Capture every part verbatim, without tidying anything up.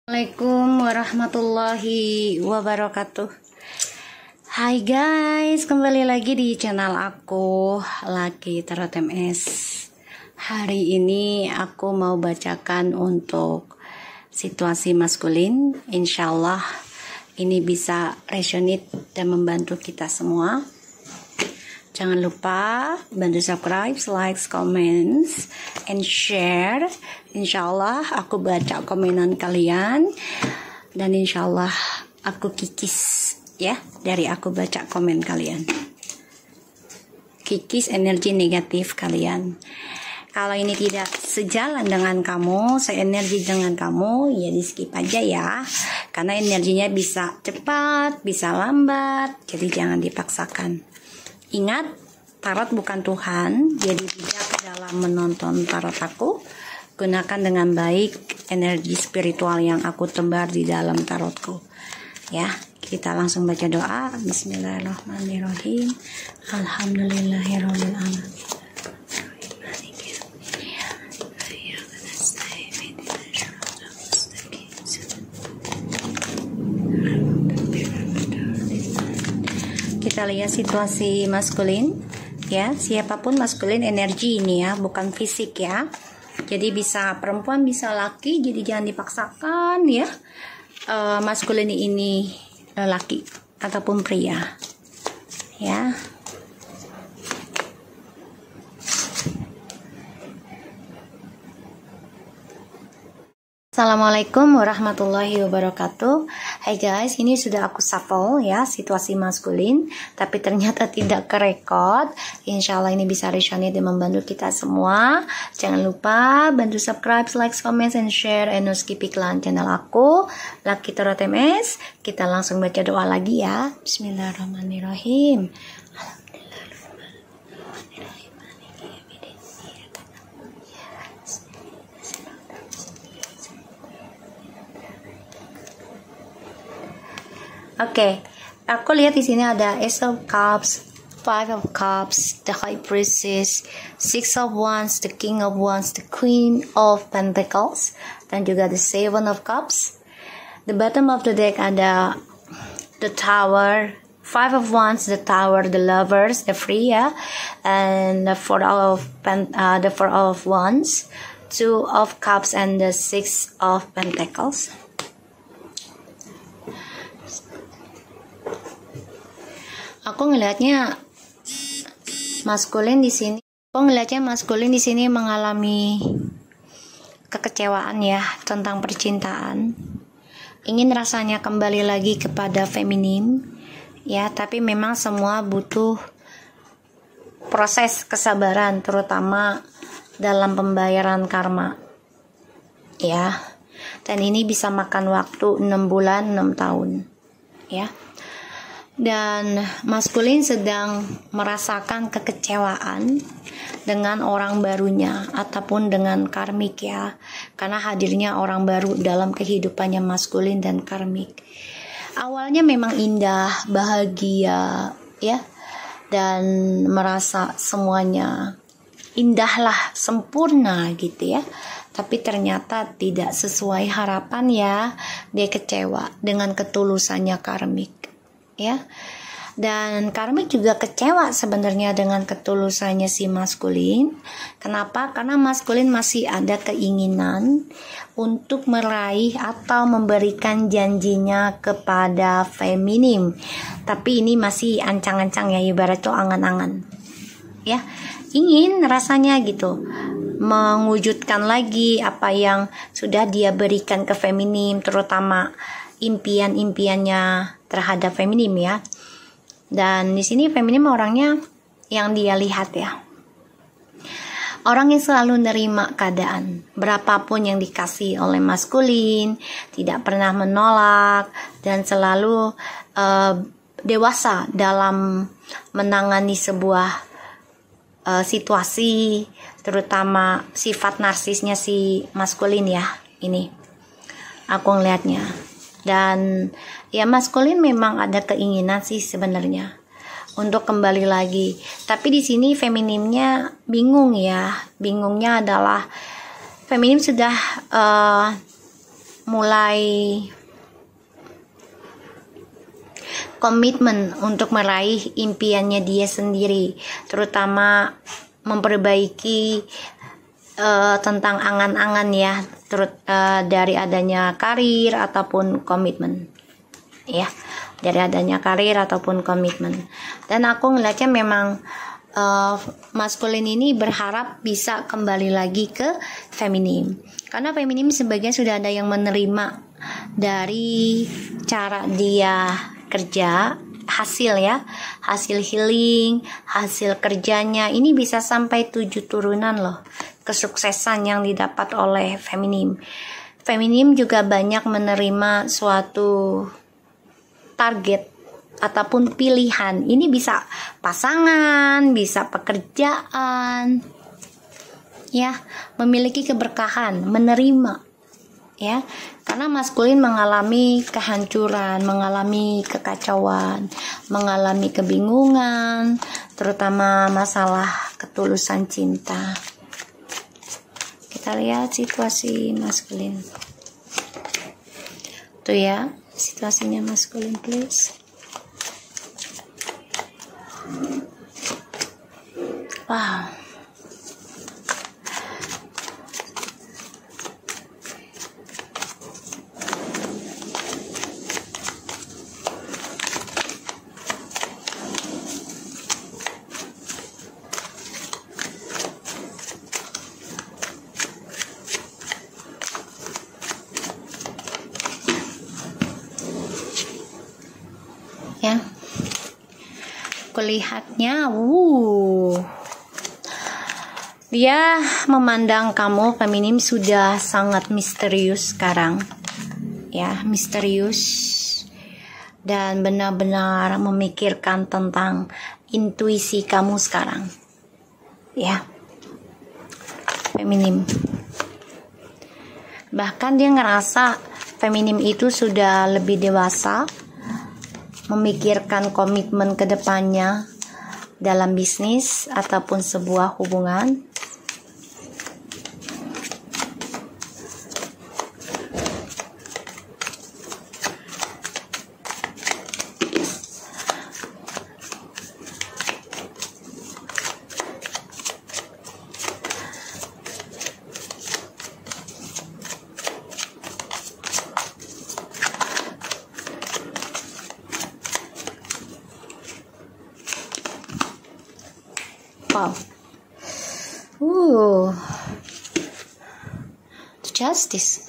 Assalamualaikum warahmatullahi wabarakatuh. Hai guys, kembali lagi di channel aku Lucky Tarot M S. Hari ini aku mau bacakan untuk situasi maskulin. Insyaallah ini bisa resonate dan membantu kita semua. Jangan lupa bantu subscribe, like, comments, and share. Insyaallah aku baca komenan kalian dan insyaallah aku kikis ya dari aku baca komen kalian. Kikis energi negatif kalian. Kalau ini tidak sejalan dengan kamu, seenergi dengan kamu, ya di skip aja ya. Karena energinya bisa cepat, bisa lambat, jadi jangan dipaksakan. Ingat, tarot bukan Tuhan, jadi bijak dalam menonton tarot aku. Gunakan dengan baik energi spiritual yang aku tebar di dalam tarotku. Ya, kita langsung baca doa. Bismillahirrahmanirrahim. Alhamdulillahirabbil alamin. Kita lihat situasi maskulin ya, siapapun maskulin energi ini ya, bukan fisik ya. Jadi bisa perempuan bisa laki, jadi jangan dipaksakan ya. E, maskulin ini laki ataupun pria ya. Assalamualaikum warahmatullahi wabarakatuh. Hai guys, ini sudah aku shuffle ya situasi maskulin, tapi ternyata tidak kerekod. Insya Allah ini bisa resonate dan membantu kita semua. Jangan lupa bantu subscribe, like, comment, and share, and no skip iklan channel aku Lucky Tarot M S. Kita langsung baca doa lagi ya. Bismillahirrahmanirrahim. Oke, okay. Aku lihat di sini ada Ace of Cups, Five of Cups, the High Priestess, Six of Wands, the King of Wands, the Queen of Pentacles, dan juga the Seven of Cups. The bottom of the deck ada the Tower, Five of Wands, the Tower, the Lovers, the Free, ya, and the Four of Pen uh, the Four of Wands, Two of Cups, and the Six of Pentacles. Aku ngelihatnya maskulin di sini. Aku ngelihatnya maskulin di sini mengalami kekecewaan ya tentang percintaan. Ingin rasanya kembali lagi kepada feminim ya, tapi memang semua butuh proses kesabaran, terutama dalam pembayaran karma. Ya. Dan ini bisa makan waktu enam bulan, enam tahun. Ya. Dan maskulin sedang merasakan kekecewaan dengan orang barunya ataupun dengan karmik ya, karena hadirnya orang baru dalam kehidupannya maskulin dan karmik. Awalnya memang indah, bahagia ya, dan merasa semuanya indahlah, sempurna gitu ya. Tapi ternyata tidak sesuai harapan ya, dia kecewa dengan ketulusannya karmik. Ya, dan karmik juga kecewa sebenarnya dengan ketulusannya si maskulin. Kenapa? Karena maskulin masih ada keinginan untuk meraih atau memberikan janjinya kepada feminim, tapi ini masih ancang-ancang ya, ibarat tuh angan-angan ya, ingin rasanya gitu mewujudkan lagi apa yang sudah dia berikan ke feminim, terutama impian-impiannya terhadap feminim ya. Dan di sini feminim orangnya yang dia lihat ya, orang yang selalu nerima keadaan berapapun yang dikasih oleh maskulin, tidak pernah menolak, dan selalu uh, dewasa dalam menangani sebuah uh, situasi, terutama sifat narsisnya si maskulin ya. Ini aku ngelihatnya. Dan ya maskulin memang ada keinginan sih sebenarnya untuk kembali lagi. Tapi di sini feminimnya bingung ya. Bingungnya adalah feminim sudah uh, mulai komitmen untuk meraih impiannya dia sendiri, terutama memperbaiki uh, tentang angan-angan ya, terut uh, dari adanya karir ataupun komitmen, ya, dari adanya karir ataupun komitmen. Dan aku ngeliatnya memang uh, maskulin ini berharap bisa kembali lagi ke feminim, karena feminim sebagian sudah ada yang menerima dari cara dia kerja, hasil ya, hasil healing, hasil kerjanya ini bisa sampai tujuh turunan loh, kesuksesan yang didapat oleh feminim. Feminim juga banyak menerima suatu target ataupun pilihan. Ini bisa pasangan, bisa pekerjaan, ya, memiliki keberkahan, menerima. Ya, karena maskulin mengalami kehancuran, mengalami kekacauan, mengalami kebingungan, terutama masalah ketulusan cinta. Kita lihat situasi maskulin. Tuh ya, situasinya maskulin, please. Wow. Ya, kulihatnya, wuh, dia memandang kamu feminim sudah sangat misterius sekarang, ya, misterius dan benar-benar memikirkan tentang intuisi kamu sekarang, ya, feminim. Bahkan dia ngerasa feminim itu sudah lebih dewasa, memikirkan komitmen ke depannya dalam bisnis ataupun sebuah hubungan. Wow. Uh. Justice.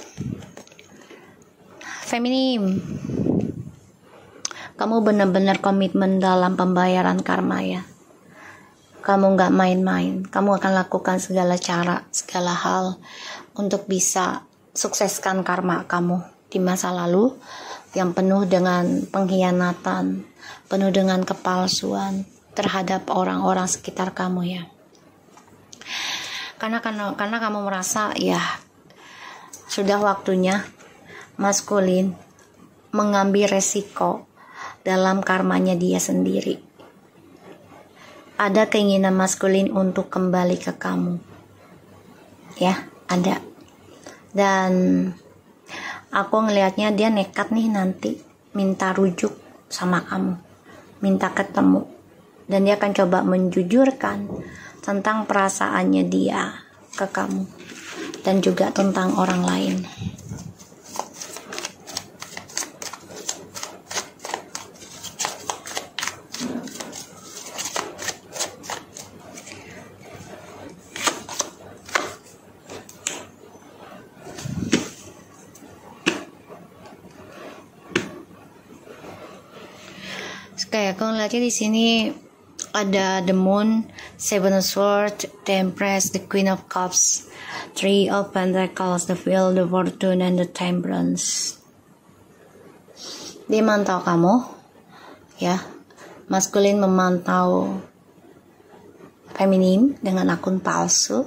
Feminim. Kamu benar-benar komitmen dalam pembayaran karma ya. Kamu gak main-main. Kamu akan lakukan segala cara, segala hal untuk bisa sukseskan karma kamu di masa lalu yang penuh dengan pengkhianatan, penuh dengan kepalsuan terhadap orang-orang sekitar kamu ya. Karena karena karena kamu merasa ya sudah waktunya maskulin mengambil resiko dalam karmanya dia sendiri. Ada keinginan maskulin untuk kembali ke kamu. Ya, ada. Dan aku ngelihatnya dia nekat nih nanti minta rujuk sama kamu, minta ketemu. Dan dia akan coba menjujurkan tentang perasaannya dia ke kamu dan juga tentang orang lain. Kayak aku ngeliatnya di sini ada the moon, seven of swords, the empress, the queen of cups, three of pentacles, the wheel, the fortune, and the temperance. Dia mantau kamu, ya. Maskulin memantau feminim dengan akun palsu,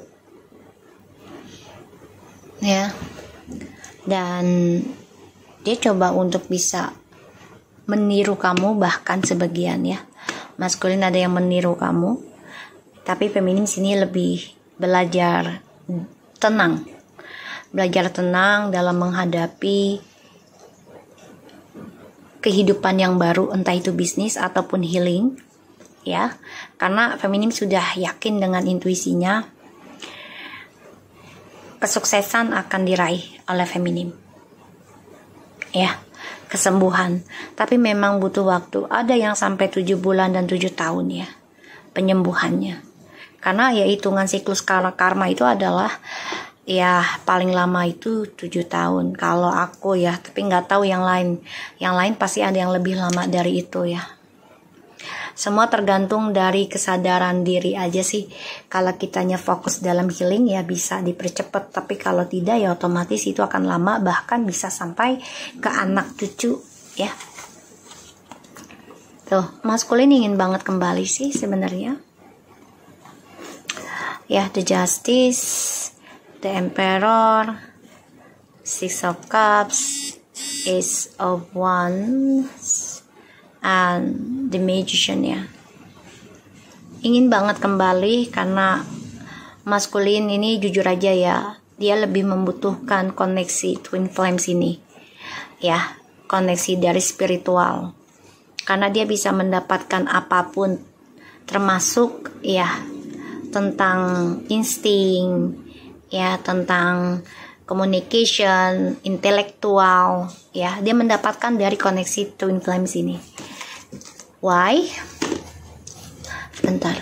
ya. Dan dia coba untuk bisa meniru kamu, bahkan sebagian ya. Maskulin ada yang meniru kamu, tapi feminim sini lebih belajar tenang, belajar tenang dalam menghadapi kehidupan yang baru, entah itu bisnis ataupun healing, ya. Karena feminim sudah yakin dengan intuisinya, kesuksesan akan diraih oleh feminim, ya, kesembuhan. Tapi memang butuh waktu. Ada yang sampai tujuh bulan dan tujuh tahun ya penyembuhannya. Karena ya hitungan siklus karma itu adalah ya paling lama itu tujuh tahun. Kalau aku ya, tapi nggak tahu yang lain. Yang lain pasti ada yang lebih lama dari itu ya. Semua tergantung dari kesadaran diri aja sih. Kalau kitanya fokus dalam healing ya bisa dipercepat. Tapi kalau tidak ya otomatis itu akan lama. Bahkan bisa sampai ke anak cucu ya. Tuh, maskulin ingin banget kembali sih sebenarnya. Ya, the justice, the emperor, six of cups, ace of wands, and the magician ya. Ingin banget kembali karena maskulin ini jujur aja ya, dia lebih membutuhkan koneksi twin flames ini ya, koneksi dari spiritual, karena dia bisa mendapatkan apapun termasuk ya tentang insting ya, tentang communication, intelektual ya, dia mendapatkan dari koneksi twin flames ini. Why? Bentar.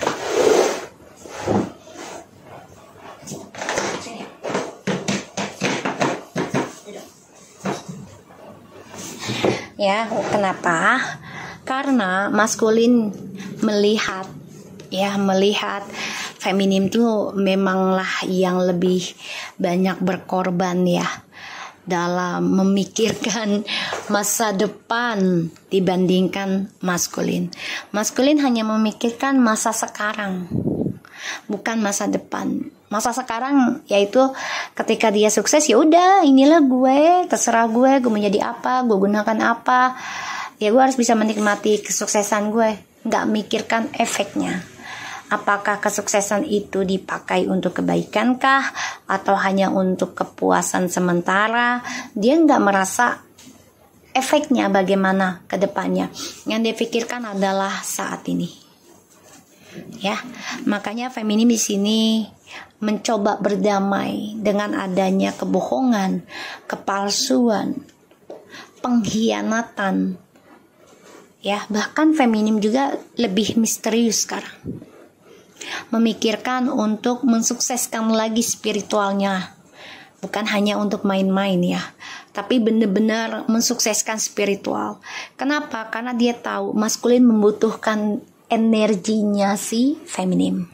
Ya, kenapa? Karena maskulin melihat ya, melihat feminim tuh memanglah yang lebih banyak berkorban ya dalam memikirkan masa depan dibandingkan maskulin. Maskulin hanya memikirkan masa sekarang, bukan masa depan. Masa sekarang yaitu ketika dia sukses, ya udah inilah gue, terserah gue, gue mau jadi apa, gue gunakan apa. Ya gue harus bisa menikmati kesuksesan gue, nggak mikirkan efeknya. Apakah kesuksesan itu dipakai untuk kebaikan kah, atau hanya untuk kepuasan sementara? Dia nggak merasa efeknya bagaimana ke depannya. Yang dia pikirkan adalah saat ini. Ya, makanya feminim di sini mencoba berdamai dengan adanya kebohongan, kepalsuan, pengkhianatan. Ya, bahkan feminim juga lebih misterius sekarang. Memikirkan untuk mensukseskan lagi spiritualnya, bukan hanya untuk main-main ya, tapi benar-benar mensukseskan spiritual. Kenapa? Karena dia tahu maskulin membutuhkan energinya si feminim.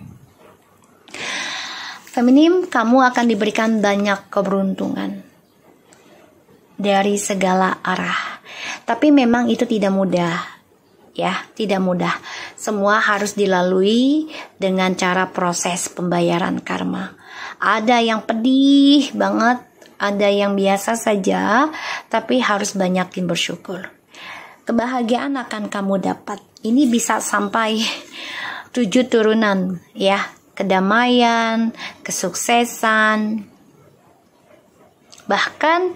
Feminim, kamu akan diberikan banyak keberuntungan dari segala arah, tapi memang itu tidak mudah ya, tidak mudah. Semua harus dilalui dengan cara proses pembayaran karma. Ada yang pedih banget, ada yang biasa saja, tapi harus banyakin bersyukur. Kebahagiaan akan kamu dapat. Ini bisa sampai tujuh turunan ya, kedamaian, kesuksesan, bahkan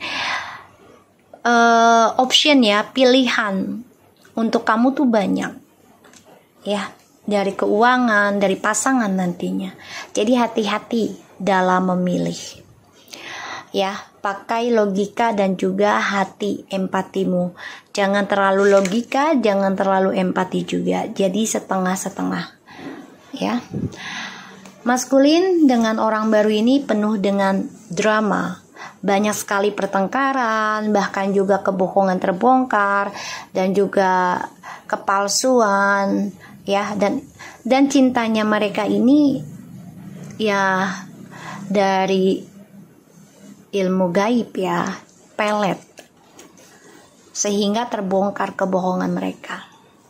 uh, option ya, pilihan untuk kamu tuh banyak ya, dari keuangan, dari pasangan nantinya. Jadi hati-hati dalam memilih ya, pakai logika dan juga hati empatimu. Jangan terlalu logika, jangan terlalu empati juga. Jadi setengah-setengah ya. Maskulin dengan orang baru ini penuh dengan drama. Banyak sekali pertengkaran, bahkan juga kebohongan terbongkar dan juga kepalsuan ya, dan dan cintanya mereka ini ya dari ilmu gaib ya, pelet, sehingga terbongkar kebohongan mereka.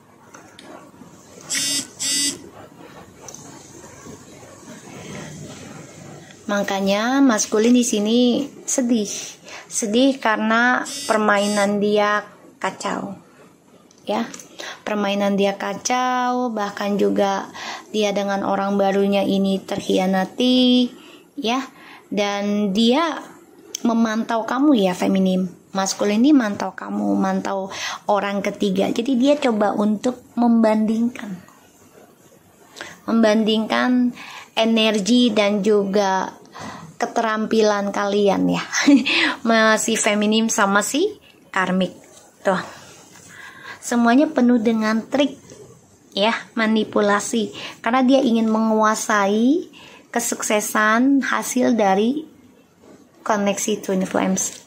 Makanya maskulin di sini sedih, sedih karena permainan dia kacau, ya, permainan dia kacau, bahkan juga dia dengan orang barunya ini terkhianati, ya, dan dia memantau kamu ya feminim. Maskulin ini mantau kamu, mantau orang ketiga. Jadi dia coba untuk membandingkan. Membandingkan energi dan juga keterampilan kalian ya. Masih feminim sama si karmik. Tuh. Semuanya penuh dengan trik ya, manipulasi. Karena dia ingin menguasai kesuksesan hasil dari koneksi twin flames.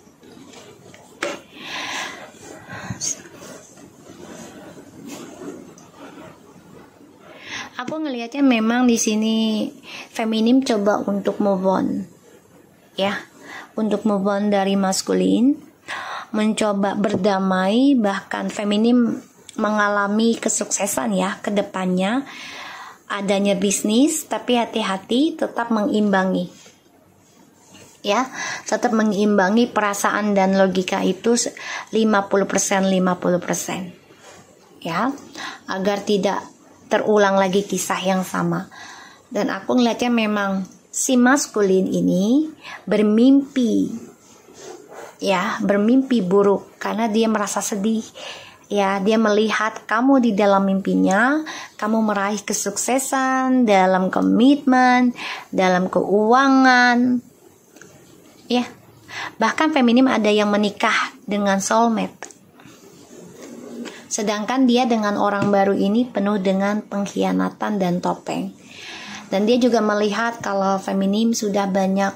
Aku ngelihatnya memang di sini feminim coba untuk move on, ya, untuk move on dari maskulin, mencoba berdamai, bahkan feminim mengalami kesuksesan ya ke depannya, adanya bisnis, tapi hati-hati tetap mengimbangi, ya, tetap mengimbangi perasaan dan logika itu lima puluh persen lima puluh persen, ya, agar tidak terulang lagi kisah yang sama. Dan aku ngeliatnya memang si maskulin ini bermimpi, ya, bermimpi buruk karena dia merasa sedih, ya, dia melihat kamu di dalam mimpinya, kamu meraih kesuksesan dalam komitmen, dalam keuangan, ya, bahkan feminim ada yang menikah dengan soulmate. Sedangkan dia dengan orang baru ini penuh dengan pengkhianatan dan topeng. Dan dia juga melihat kalau feminim sudah banyak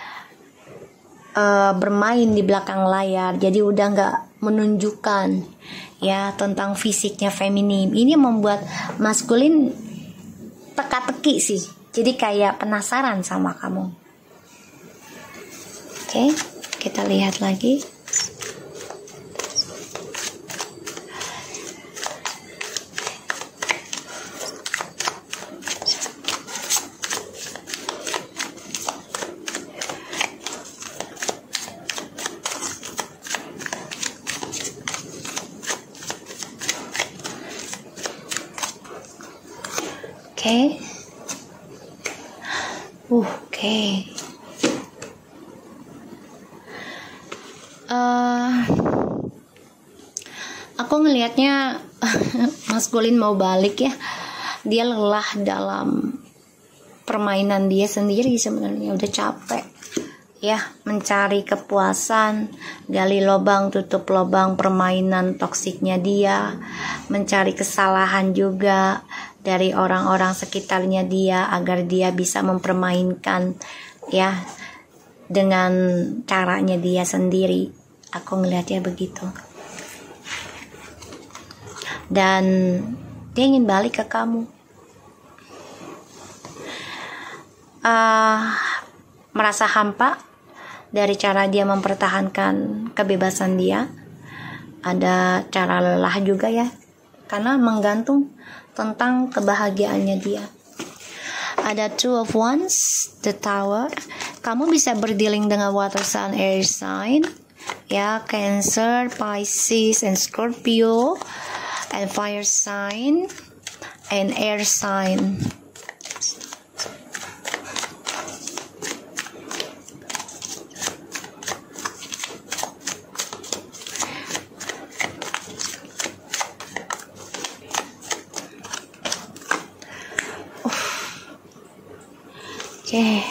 uh, bermain di belakang layar. Jadi udah gak menunjukkan ya tentang fisiknya feminim. Ini membuat maskulin teka-teki sih. Jadi kayak penasaran sama kamu. Oke, kita lihat lagi. Oke, okay. uh, oke. Okay. Uh, aku ngelihatnya maskulin mau balik ya. Dia lelah dalam permainan dia sendiri sebenarnya, udah capek ya mencari kepuasan, gali lubang tutup lubang permainan toksiknya dia, mencari kesalahan juga dari orang-orang sekitarnya dia agar dia bisa mempermainkan ya dengan caranya dia sendiri. Aku ngelihatnya begitu. Dan dia ingin balik ke kamu. Uh, merasa hampa dari cara dia mempertahankan kebebasan dia. Ada cara lelah juga ya, karena menggantung tentang kebahagiaannya dia. Ada two of wands, the tower. Kamu bisa berdealing dengan water sign, air sign, ya, Cancer, Pisces, and Scorpio, and fire sign, and air sign. Okay.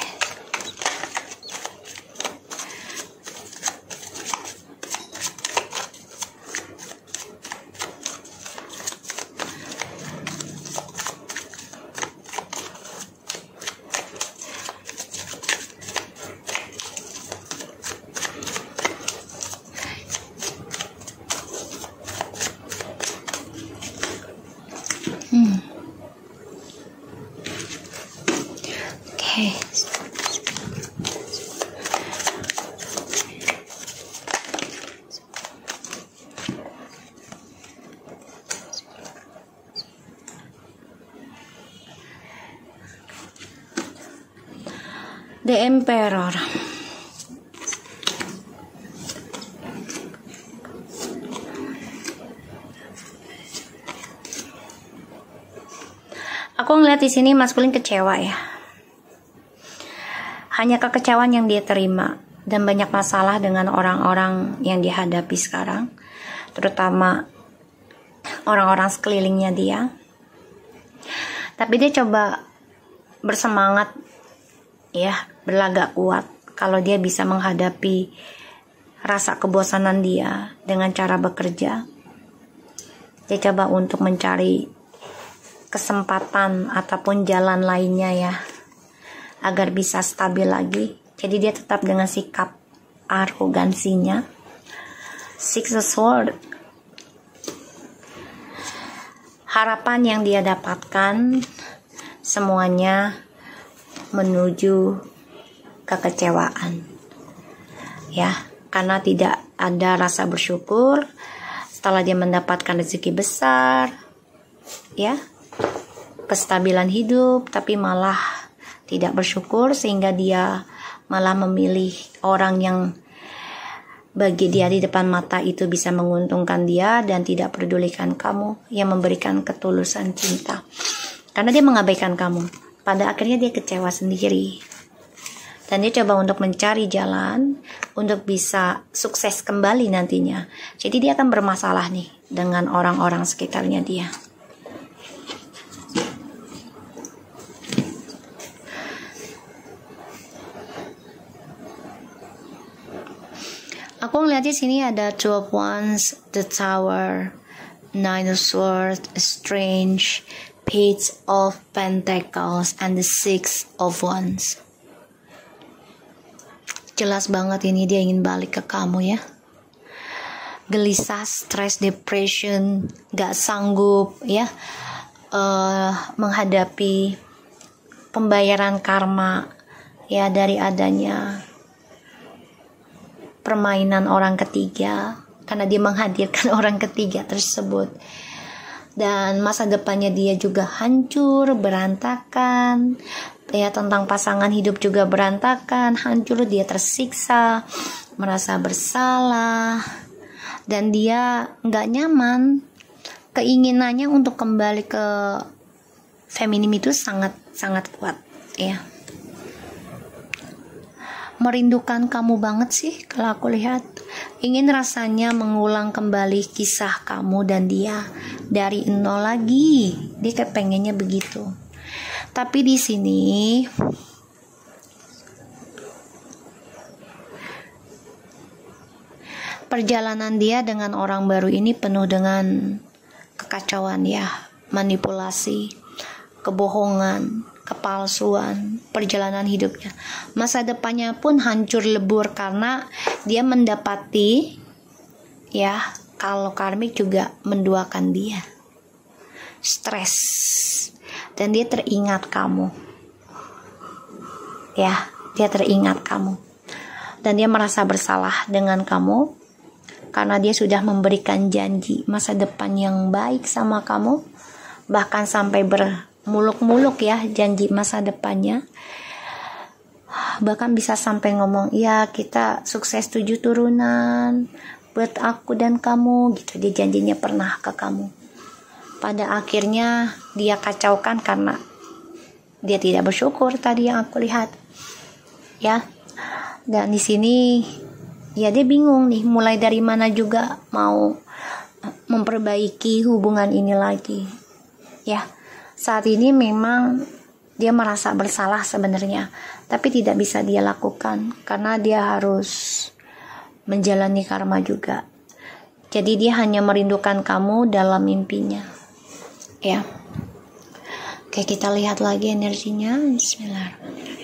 Hmm. Okay. The Emperor. Aku ngeliat di sini maskulin kecewa ya. Hanya kekecewaan yang dia terima dan banyak masalah dengan orang-orang yang dihadapi sekarang, terutama orang-orang sekelilingnya dia. Tapi dia coba bersemangat ya, berlagak kuat kalau dia bisa menghadapi rasa kebosanan dia dengan cara bekerja. Dia coba untuk mencari kesempatan ataupun jalan lainnya ya, agar bisa stabil lagi. Jadi dia tetap dengan sikap arogansinya. Six of Swords. Harapan yang dia dapatkan semuanya menuju kekecewaan. Ya, karena tidak ada rasa bersyukur setelah dia mendapatkan rezeki besar, ya, kestabilan hidup, tapi malah tidak bersyukur sehingga dia malah memilih orang yang bagi dia di depan mata itu bisa menguntungkan dia dan tidak pedulikan kamu yang memberikan ketulusan cinta. Karena dia mengabaikan kamu. Pada akhirnya dia kecewa sendiri. Dan dia coba untuk mencari jalan untuk bisa sukses kembali nantinya. Jadi dia akan bermasalah nih dengan orang-orang sekitarnya dia. Aku ngeliat di sini ada Two of Wands, the Tower, Nine of Swords, Strange, Page of Pentacles, and the Six of Wands. Jelas banget ini dia ingin balik ke kamu ya. Gelisah, stres, depression, gak sanggup ya uh, menghadapi pembayaran karma ya dari adanya permainan orang ketiga, karena dia menghadirkan orang ketiga tersebut. Dan masa depannya dia juga hancur, berantakan ya, tentang pasangan hidup juga berantakan, hancur, dia tersiksa, merasa bersalah, dan dia nggak nyaman. Keinginannya untuk kembali ke feminim itu sangat sangat kuat ya. Merindukan kamu banget sih kalau aku lihat. Ingin rasanya mengulang kembali kisah kamu dan dia dari nol lagi. Dia kayak pengennya begitu. Tapi di sini perjalanan dia dengan orang baru ini penuh dengan kekacauan ya, manipulasi, kebohongan, kepalsuan, perjalanan hidupnya. Masa depannya pun hancur lebur karena dia mendapati ya, kalau karmik juga menduakan dia. Stres. Dan dia teringat kamu. Ya, dia teringat kamu. Dan dia merasa bersalah dengan kamu karena dia sudah memberikan janji masa depan yang baik sama kamu, bahkan sampai ber muluk-muluk ya janji masa depannya, bahkan bisa sampai ngomong ya kita sukses tujuh turunan buat aku dan kamu gitu. Dia janjinya pernah ke kamu, pada akhirnya dia kacaukan karena dia tidak bersyukur tadi yang aku lihat ya. Dan di sini ya dia bingung nih mulai dari mana juga mau memperbaiki hubungan ini lagi ya. Saat ini memang dia merasa bersalah sebenarnya, tapi tidak bisa dia lakukan karena dia harus menjalani karma juga. Jadi dia hanya merindukan kamu dalam mimpinya. Ya. Oke, kita lihat lagi energinya. Bismillahirrahmanirrahim.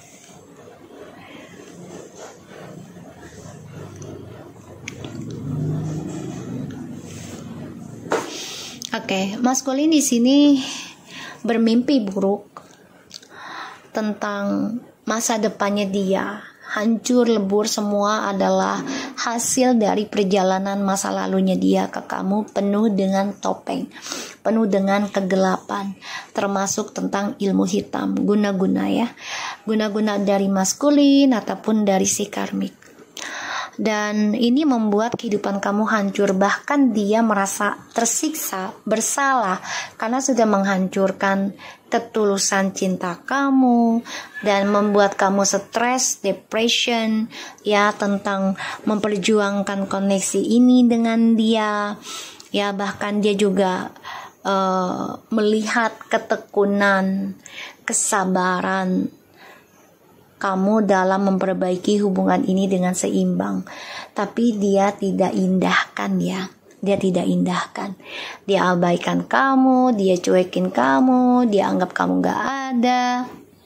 Oke, maskulin di sini bermimpi buruk tentang masa depannya dia. Hancur lebur semua adalah hasil dari perjalanan masa lalunya dia ke kamu, penuh dengan topeng, penuh dengan kegelapan, termasuk tentang ilmu hitam, guna-guna ya, guna-guna dari maskulin ataupun dari si karmik. Dan ini membuat kehidupan kamu hancur. Bahkan dia merasa tersiksa, bersalah karena sudah menghancurkan ketulusan cinta kamu dan membuat kamu stres, depression, ya, tentang memperjuangkan koneksi ini dengan dia. Ya, bahkan dia juga uh, melihat ketekunan, kesabaran kamu dalam memperbaiki hubungan ini dengan seimbang. Tapi dia tidak indahkan, ya. Dia tidak indahkan. Dia abaikan kamu, dia cuekin kamu, dia anggap kamu gak ada.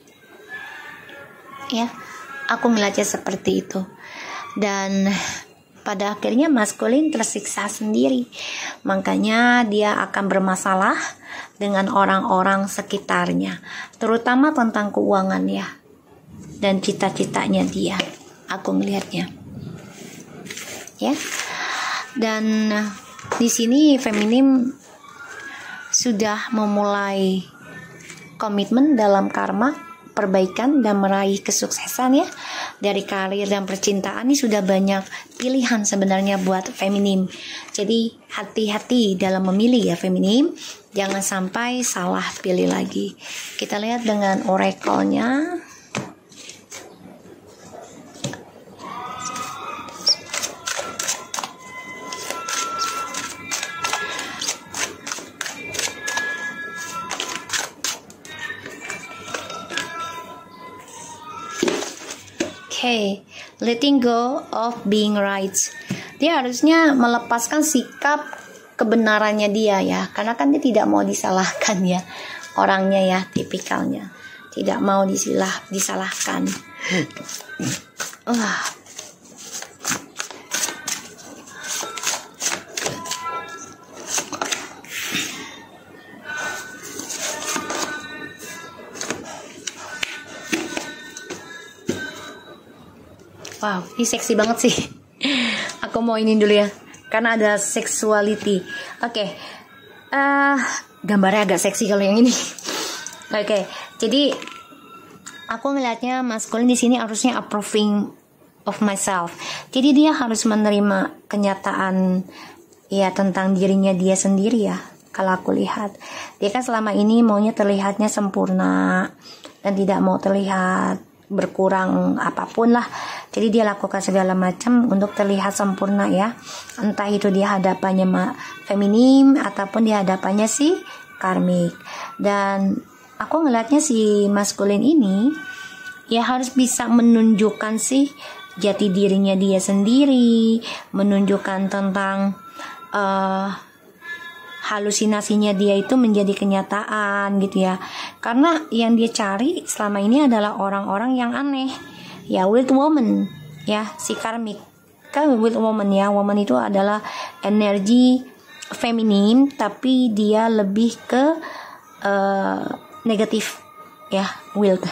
Ya, aku ngeliatnya seperti itu. Dan pada akhirnya maskulin tersiksa sendiri. Makanya dia akan bermasalah dengan orang-orang sekitarnya, terutama tentang keuangan, ya, dan cita-citanya dia. Aku ngelihatnya, ya. Dan di sini feminim sudah memulai komitmen dalam karma perbaikan dan meraih kesuksesan, ya. Dari karir dan percintaan ini sudah banyak pilihan sebenarnya buat feminim. Jadi hati-hati dalam memilih, ya, feminim. Jangan sampai salah pilih lagi. Kita lihat dengan oracle-nya. Okay, letting go of being right. Dia harusnya melepaskan sikap kebenarannya dia, ya, karena kan dia tidak mau disalahkan, ya, orangnya, ya, tipikalnya tidak mau disilah disalahkan. uh. Wow, ini seksi banget sih. Aku mau ini dulu, ya, karena ada sexuality. Oke, okay. uh, gambarnya agak seksi kalau yang ini. Oke, okay. Jadi aku ngelihatnya maskulin di sini harusnya approving of myself. Jadi dia harus menerima kenyataan, ya, tentang dirinya dia sendiri, ya. Kalau aku lihat, dia kan selama ini maunya terlihatnya sempurna dan tidak mau terlihat berkurang apapun lah. Jadi dia lakukan segala macam untuk terlihat sempurna, ya. Entah itu di hadapannya feminim ataupun di hadapannya si karmik. Dan aku ngelihatnya si maskulin ini, ya, harus bisa menunjukkan sih jati dirinya dia sendiri, menunjukkan tentang uh, halusinasinya dia itu menjadi kenyataan, gitu, ya. Karena yang dia cari selama ini adalah orang-orang yang aneh, ya, wild woman, ya, si karmik kan wild woman, ya. Woman itu adalah energi feminim, tapi dia lebih ke uh, negatif, ya, wild,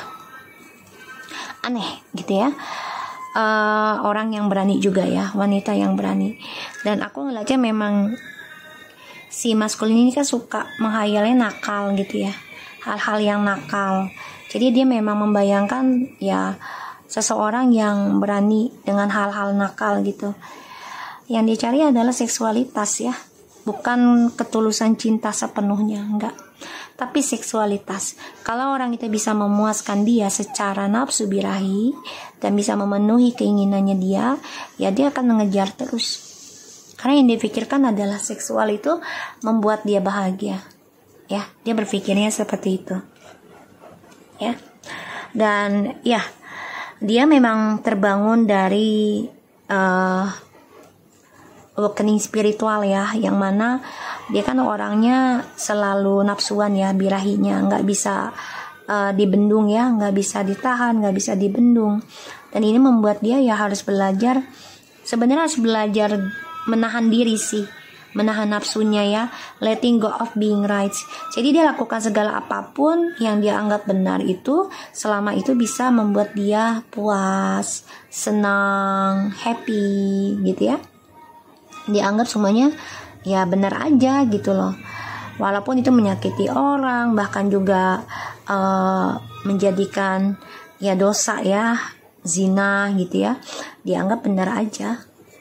aneh, gitu, ya. Uh, orang yang berani juga, ya, wanita yang berani. Dan aku ngeliatnya memang si maskulin ini kan suka menghayalnya nakal, gitu, ya, hal-hal yang nakal. Jadi dia memang membayangkan, ya, seseorang yang berani dengan hal-hal nakal, gitu. Yang dicari adalah seksualitas, ya, bukan ketulusan cinta sepenuhnya, enggak, tapi seksualitas. Kalau orang itu bisa memuaskan dia secara nafsu birahi dan bisa memenuhi keinginannya dia, ya, dia akan mengejar terus. Karena yang dia pikirkan adalah seksual itu membuat dia bahagia, ya. Dia berpikirnya seperti itu, ya. Dan, ya, dia memang terbangun dari uh, awakening spiritual, ya, yang mana dia kan orangnya selalu nafsuan, ya, birahinya nggak bisa uh, dibendung, ya, nggak bisa ditahan, nggak bisa dibendung. Dan ini membuat dia, ya, harus belajar, sebenarnya harus belajar menahan diri sih, menahan nafsunya, ya, letting go of being right. Jadi dia lakukan segala apapun yang dia anggap benar itu, selama itu bisa membuat dia puas, senang, happy, gitu, ya. Dia anggap semuanya, ya, benar aja, gitu loh. Walaupun itu menyakiti orang, bahkan juga uh, menjadikan, ya, dosa, ya, zina, gitu, ya. Dianggap benar aja.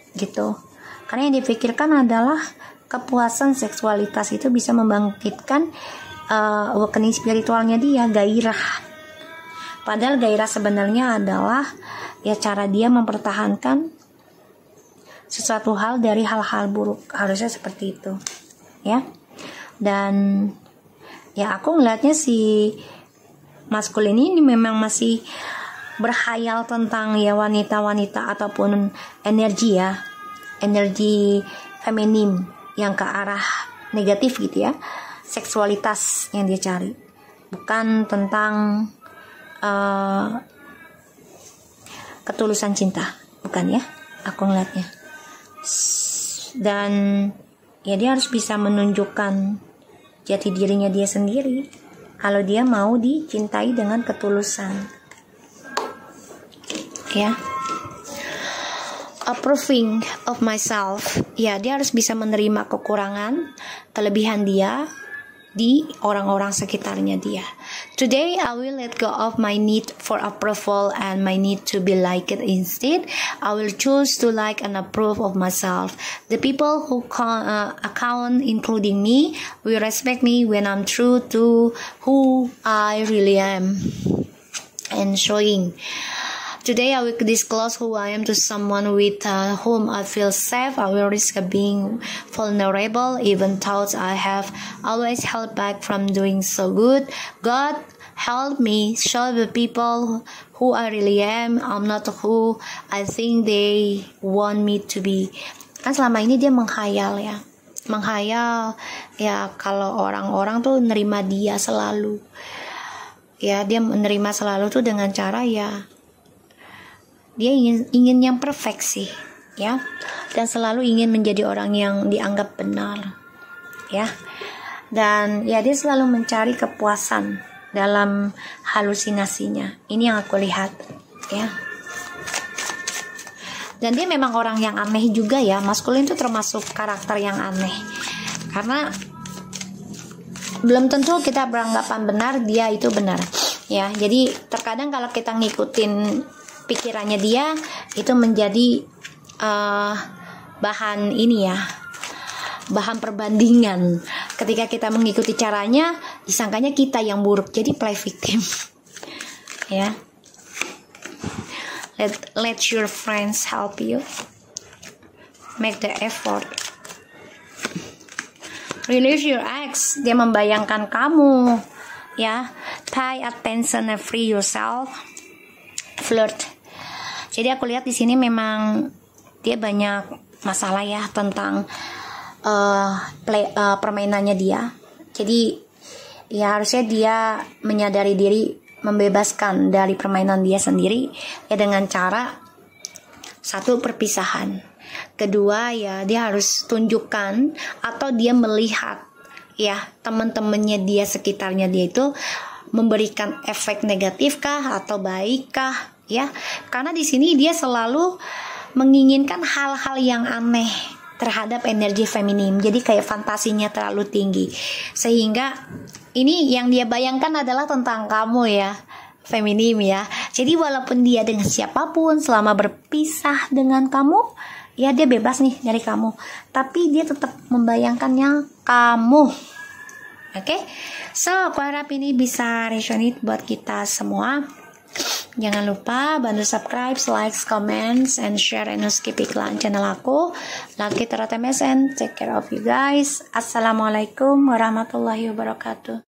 gitu. Karena yang dipikirkan adalah kepuasan seksualitas itu bisa membangkitkan uh, awakening spiritualnya dia, gairah. Padahal gairah sebenarnya adalah ya cara dia mempertahankan sesuatu hal dari hal-hal buruk, harusnya seperti itu ya. Dan ya aku ngelihatnya si maskulin ini memang masih berhayal tentang ya wanita-wanita ataupun energi ya, energi feminim yang ke arah negatif gitu ya, seksualitas yang dia cari, bukan tentang uh, ketulusan cinta, bukan ya, aku ngelihatnya. Dan ya dia harus bisa menunjukkan jati dirinya dia sendiri kalau dia mau dicintai dengan ketulusan ya. Approving of myself, ya dia harus bisa menerima kekurangan, kelebihan dia di orang-orang sekitarnya dia. Today I will let go of my need for approval and my need to be liked. Instead, I will choose to like and approve of myself. The people who count, uh, account, including me, will respect me when I'm true to who I really am. And showing. Today I will disclose who I am to someone with uh, whom I feel safe. I will risk being vulnerable, even thoughts I have always held back from doing so good. God help me show the people who I really am. I'm not who I think they want me to be. Kan selama ini dia menghayal ya, menghayal ya kalau orang-orang tuh nerima dia selalu. Ya dia menerima selalu tuh dengan cara ya dia ingin ingin yang perfeksi ya, dan selalu ingin menjadi orang yang dianggap benar ya. Dan ya dia selalu mencari kepuasan dalam halusinasinya. Ini yang aku lihat ya. Dan dia memang orang yang aneh juga ya. Maskulin itu termasuk karakter yang aneh, karena belum tentu kita beranggapan benar dia itu benar ya. Jadi terkadang kalau kita ngikutin pikirannya dia itu menjadi uh, bahan ini ya, bahan perbandingan. Ketika kita mengikuti caranya, disangkanya kita yang buruk, jadi play victim ya. Let let your friends help you, make the effort. Release your ex, dia membayangkan kamu ya. Pay attention and free yourself. Flirt. Jadi aku lihat di sini memang dia banyak masalah ya tentang uh, play, uh, permainannya dia. Jadi ya harusnya dia menyadari diri, membebaskan dari permainan dia sendiri ya, dengan cara satu, perpisahan. Kedua ya dia harus tunjukkan atau dia melihat ya teman-temannya dia, sekitarnya dia itu memberikan efek negatif kah atau baik kah ya. Karena di sini dia selalu menginginkan hal-hal yang aneh terhadap energi feminim. Jadi kayak fantasinya terlalu tinggi, sehingga ini yang dia bayangkan adalah tentang kamu ya, feminim ya. Jadi walaupun dia dengan siapapun, selama berpisah dengan kamu ya dia bebas nih dari kamu, tapi dia tetap membayangkannya kamu. Oke, okay? So aku harap ini bisa resonate buat kita semua. Jangan lupa bantu subscribe, like, comments, and share, and skip iklan channel aku. Lucky Tarot M S N, take care of you guys. Assalamualaikum warahmatullahi wabarakatuh.